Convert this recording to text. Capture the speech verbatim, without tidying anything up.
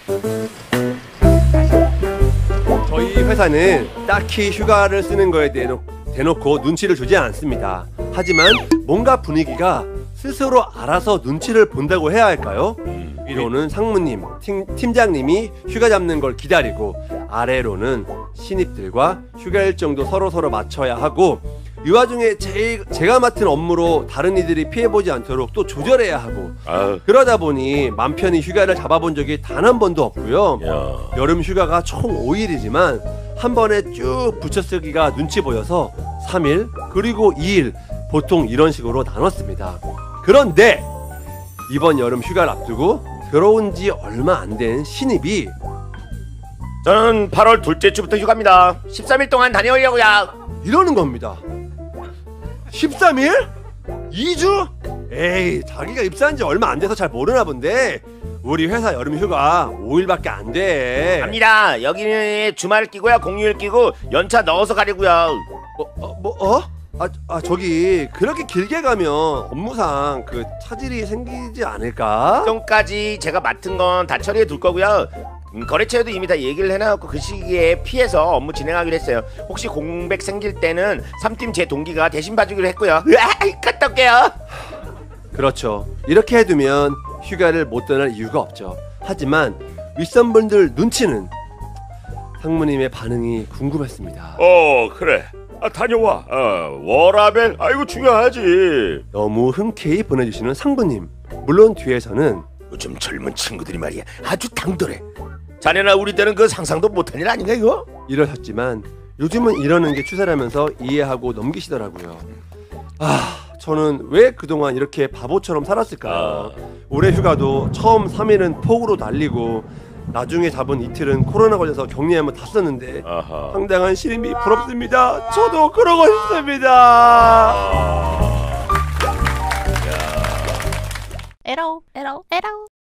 저희 회사는 딱히 휴가를 쓰는 거에 대놓, 대놓고 눈치를 주지 않습니다. 하지만 뭔가 분위기가 스스로 알아서 눈치를 본다고 해야 할까요? 위로는 상무님, 팀, 팀장님이 휴가 잡는 걸 기다리고, 아래로는 신입들과 휴가 일정도 서로서로 맞춰야 하고, 이 와중에 제, 제가 맡은 업무로 다른 이들이 피해보지 않도록 또 조절해야 하고, 아유. 그러다 보니 맘 편히 휴가를 잡아본 적이 단 한 번도 없고요. 야. 여름 휴가가 총 오 일이지만 한 번에 쭉 붙여쓰기가 눈치 보여서 삼 일 그리고 이 일 보통 이런 식으로 나눴습니다. 그런데 이번 여름 휴가를 앞두고 들어온 지 얼마 안 된 신입이 저는 팔월 둘째 주부터 휴가입니다. 십삼 일 동안 다녀오려고요. 이러는 겁니다. 십삼 일? 이 주? 에이, 자기가 입사한 지 얼마 안 돼서 잘 모르나 본데 우리 회사 여름 휴가 오 일밖에 안 돼. 갑니다. 여기는 주말 끼고요, 공휴일 끼고 연차 넣어서 가려고요. 어, 어, 뭐, 어? 아, 아, 저기 그렇게 길게 가면 업무상 그 차질이 생기지 않을까? 정까지 제가 맡은 건 다 처리해 둘 거고요. 음, 거래처에도 이미 다 얘기를 해놔갖고 그 시기에 피해서 업무 진행하기로 했어요. 혹시 공백 생길 때는 삼 팀 제 동기가 대신 봐주기로 했고요. 으아, 갔다 올게요. 그렇죠. 이렇게 해두면 휴가를 못 떠날 이유가 없죠. 하지만 윗선분들 눈치는 상무님의 반응이 궁금했습니다. 어, 그래. 아, 다녀와. 어, 워라벨. 아이고, 중요하지. 너무 흔쾌히 보내주시는 상부님. 물론 뒤에서는 요즘 젊은 친구들이 말이야 아주 당돌해. 자네나 우리 때는 그 상상도 못한 일 아닌가 이거? 이러셨지만 요즘은 이러는 게 추세라면서 이해하고 넘기시더라고요. 아, 저는 왜 그동안 이렇게 바보처럼 살았을까요? 아. 올해 휴가도 처음 삼 일은 폭우로 날리고 나중에 잡은 이틀은 코로나 걸려서 격리 한번 다 썼는데 아하. 상당한 신임이 부럽습니다. 저도 그러고 싶습니다. 에러 에러 에러